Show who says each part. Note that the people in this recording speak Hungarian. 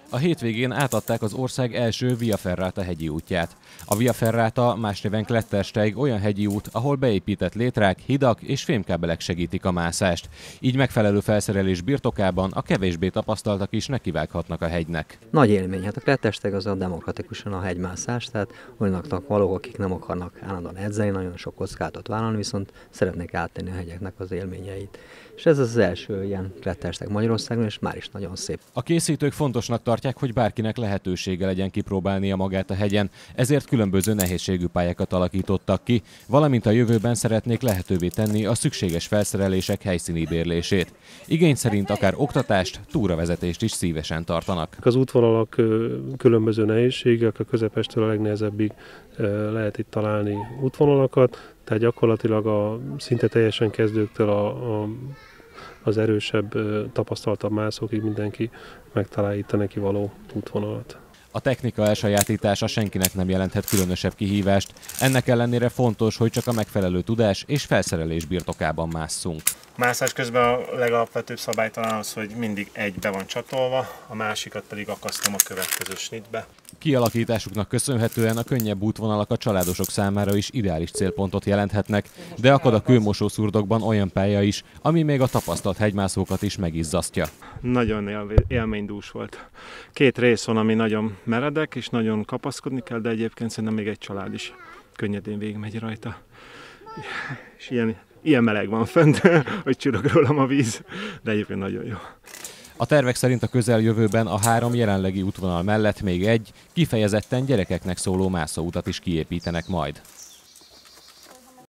Speaker 1: A hétvégén átadták az ország első Via Ferrata hegyi útját. A Via Ferrata, más néven Klettersteig olyan hegyi út, ahol beépített létrák, hidak és fémkábelek segítik a mászást. Így megfelelő felszerelés birtokában a kevésbé tapasztaltak is nekivághatnak a hegynek.
Speaker 2: Nagy élmény, hát a Klettersteig az a demokratikusan a hegymászás, tehát olyanoknak valók, akik nem akarnak állandóan edzeni, nagyon sok kockázatot vállalni, viszont szeretnék áttenni a hegyeknek az élményeit. És ez az első ilyen Klettersteig Magyarországon, és már is nagyon szép.
Speaker 1: A készítők fontosnak tartják, hogy bárkinek lehetősége legyen kipróbálnia magát a hegyen, ezért különböző nehézségű pályákat alakítottak ki, valamint a jövőben szeretnék lehetővé tenni a szükséges felszerelések helyszíni bérlését. Igény szerint akár oktatást, túravezetést is szívesen tartanak.
Speaker 3: Az útvonalak különböző nehézségek, a közepestől a legnehezebbig lehet itt találni útvonalakat, tehát gyakorlatilag a szinte teljesen kezdőktől az erősebb, tapasztaltabb mászókig mindenki megtalálja itt a neki való útvonalat.
Speaker 1: A technika elsajátítása senkinek nem jelenthet különösebb kihívást, ennek ellenére fontos, hogy csak a megfelelő tudás és felszerelés birtokában másszunk.
Speaker 4: Mászás közben a legalapvetőbb szabály talán az, hogy mindig egy be van csatolva, a másikat pedig akasztom a következő snitbe.
Speaker 1: Kialakításuknak köszönhetően a könnyebb útvonalak a családosok számára is ideális célpontot jelenthetnek, de akad a kőmosó szurdokban olyan pálya is, ami még a tapasztalt hegymászókat is megizzasztja.
Speaker 4: Nagyon élménydús volt. Két rész van, ami nagyon meredek, és nagyon kapaszkodni kell, de egyébként szerintem még egy család is könnyedén végigmegy rajta. És ilyen meleg van fent, hogy csillog rólam a víz, de egyébként nagyon jó.
Speaker 1: A tervek szerint a közeljövőben a 3 jelenlegi útvonal mellett még egy, kifejezetten gyerekeknek szóló mászóutat is kiépítenek majd.